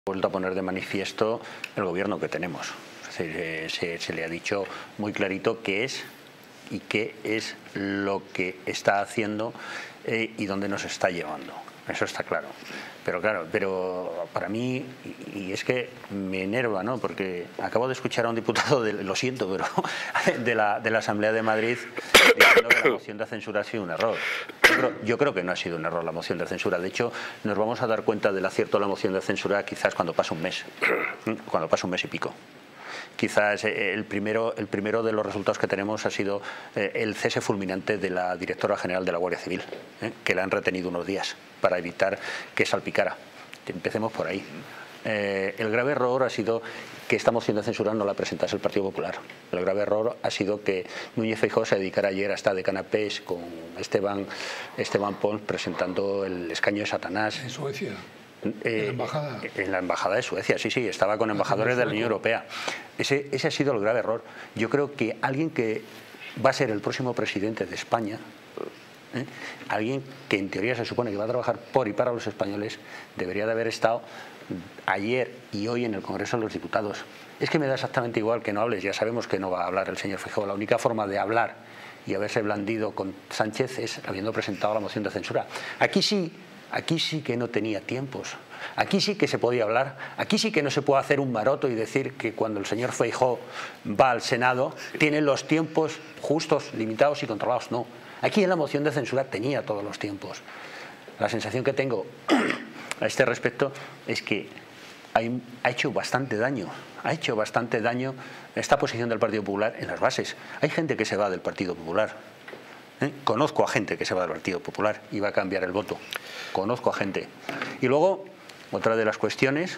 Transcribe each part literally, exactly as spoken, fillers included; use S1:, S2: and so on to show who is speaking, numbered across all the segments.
S1: vuelto a poner de manifiesto el gobierno que tenemos. Se, se, se le ha dicho muy clarito qué es y qué es lo que está haciendo eh, y dónde nos está llevando. Eso está claro. Pero claro, pero para mí, y, y es que me enerva, ¿no? Porque acabo de escuchar a un diputado, de, lo siento, pero de la, de la Asamblea de Madrid diciendo que la moción de censura ha sido un error. Yo creo, yo creo que no ha sido un error la moción de censura. De hecho, nos vamos a dar cuenta del acierto de la moción de censura quizás cuando pasa un mes, cuando pasa un mes y pico. Quizás el primero, el primero de los resultados que tenemos ha sido eh, el cese fulminante de la directora general de la Guardia Civil, eh, que la han retenido unos días para evitar que salpicara. Empecemos por ahí. Eh, el grave error ha sido que esta moción de censura no la presentase el Partido Popular. El grave error ha sido que Núñez Feijóo se dedicara ayer a estar de canapés con Esteban, Esteban Pons presentando el escaño de Satanás.
S2: En Suecia.
S1: Eh,
S2: ¿En la embajada?
S1: En la embajada de Suecia, sí, sí, estaba con embajadores de la Unión Europea. Ese, ese ha sido el grave error. Yo creo que alguien que va a ser el próximo presidente de España, ¿eh? alguien que en teoría se supone que va a trabajar por y para los españoles, debería de haber estado ayer y hoy en el Congreso de los Diputados. Es que me da exactamente igual que no hables, ya sabemos que no va a hablar el señor Feijóo. La única forma de hablar y haberse blandido con Sánchez es habiendo presentado la moción de censura. Aquí sí. Aquí sí que no tenía tiempos, aquí sí que se podía hablar, aquí sí que no se puede hacer un maroto y decir que cuando el señor Feijóo va al Senado tiene los tiempos justos, limitados y controlados. No, aquí en la moción de censura tenía todos los tiempos. La sensación que tengo a este respecto es que hay, ha hecho bastante daño, ha hecho bastante daño esta posición del Partido Popular en las bases. Hay gente que se va del Partido Popular. ¿Eh? Conozco a gente que se va del Partido Popular y va a cambiar el voto. Conozco a gente. Y luego, otra de las cuestiones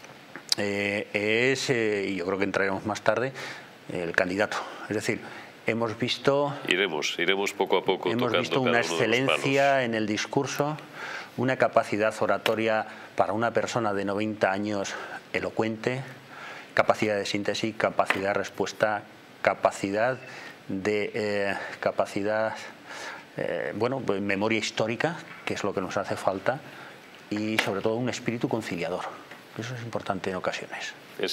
S1: eh, es, eh, y yo creo que entraremos más tarde, el candidato. Es decir, hemos visto...
S3: Iremos, iremos poco a poco.
S1: Hemos visto una excelencia en el discurso, una capacidad oratoria para una persona de noventa años elocuente, capacidad de síntesis, capacidad de respuesta, capacidad... de eh, capacidad, eh, bueno, pues memoria histórica, que es lo que nos hace falta, y sobre todo un espíritu conciliador. Eso es importante en ocasiones.